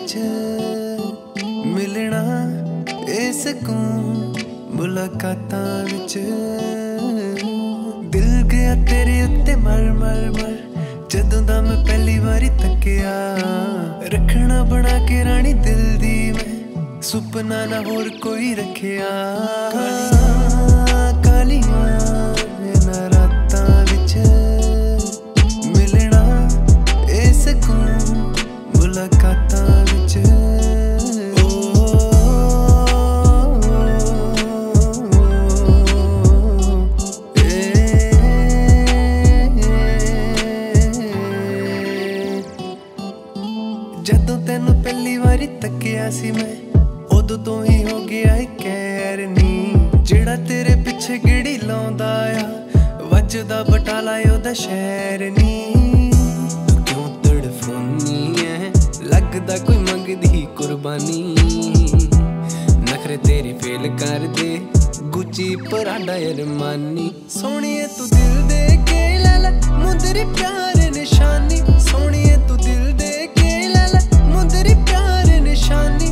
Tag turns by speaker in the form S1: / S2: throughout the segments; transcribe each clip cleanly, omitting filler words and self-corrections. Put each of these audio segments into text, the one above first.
S1: विच मिलना ए सकून मुलाकातां विच दिल गया तेरे उत्ते मर मर मर जदों दा मैं पहली बारी तकिया रखना बना के रानी दिल दी मैं सुपना ना होर कोई रखिया कालियां ना रातां विच मिलना ए सकून मुलाकातां विच जदों तेनू पहली बारी तकिया सी मैं उदों तो ही हो गया कैर नी जेड़ा तेरे पिछे गेड़ी लाउंदा आ वजदा बटाला ओदा शहर नी तू क्यों तड़फोनी है लगदा कोई मंगदी कुर्बानी नखरे तेरे फेल कर दे गुची पराडा अरमानी सोहणिए तू दिल दे के लै लै मुंदरी प्यार निशानी सोहणिए तू दिल दे के लै लै मुंदरी प्यार निशानी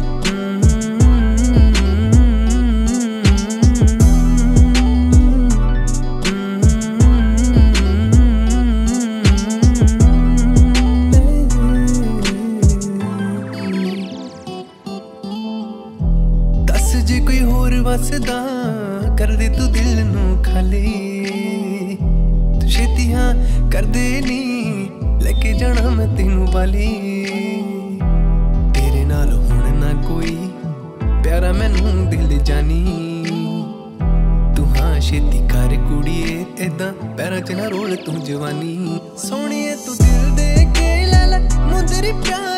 S1: जे कोई होर वसदा कर दे तू दिल नू खाली तू छेती हाँ कर दे नी लेके जाना मैं तेनू वाली तेरे नाल हुण ना कोई प्यारा मैनू दिल जानी तू हाँ छेती कर कुड़िए एदां पैरां च ना रोल तू जवानी सोहणिए तू दिल दे के लै लै मुंदरी प्यार